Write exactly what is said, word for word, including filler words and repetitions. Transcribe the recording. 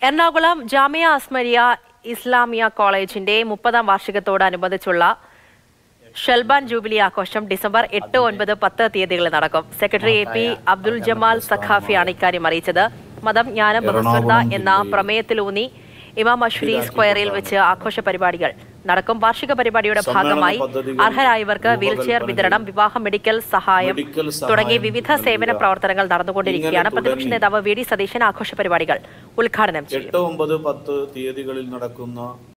എറണാകുളം ജാമിയ അസ്മരിയ ഇസ്ലാമിയ കോളേജിന്റെ മുപ്പതാം വാർഷികത്തോടനുബന്ധിച്ചുള്ള ഷൽബാൻ ജൂബിലി ആഘോഷം ഡിസംബർ എട്ട് ഒൻപത് പത്ത് തീയതികളിൽ നടക്കും. Secretary A P Abdul Jamal സഖാഫിയാണ് ഇക്കാര്യം അറിയിച്ചത്. മതം ജ്ഞാനം ബഹുസ്വരത എന്ന പ്രമേയത്തിലൂന്നി ഇമാം അഷ്വരി സ്ക്വയറിൽ വെച്ച് ആഘോഷ പരിപാടികൾ നടക്കും. വാർഷിക പരിപാടിയുടെ ഭാഗമായി അർഹരായവർക്ക് വീൽചെയർ വിതരണം, വിവാഹ മെഡിക്കൽ സഹായം തുടങ്ങി വിവിധ സേവന പ്രവർത്തനങ്ങൾ നടന്നുകൊണ്ടിരിക്കുകയാണ്. പ്രതിപക്ഷ നേതാവ് വി ഡി സതീശൻ ആഘോഷ പരിപാടികൾ ഉദ്ഘാടനം ചെയ്യും. എട്ട് ഒമ്പത് പത്ത് തീയതികളിൽ നടക്കുന്ന